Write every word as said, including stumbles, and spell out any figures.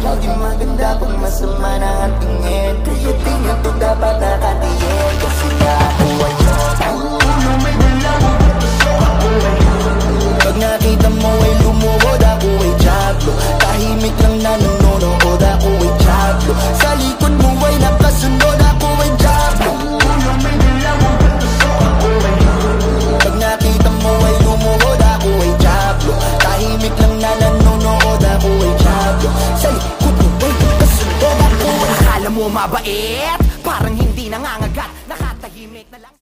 Di maganda kung masama na ang tingin, kaya tingin to dapat nakatiyin. Kasi nga ako ay ulo may dalawang puso. Pag nakita mo ay lumuhod, ako ay jablo. Tahimik lang na nanonood, ako ay jablo. Sa likod mo ay nakasunod, ako ay jablo. Ulo may dalawang puso. Pag nakita mo ay lumuhod, ako ay jablo. Tahimik lang na nanonood, ako ay jablo. Sa likod mo ay nakasunod, ako ay... Akala mo mabait?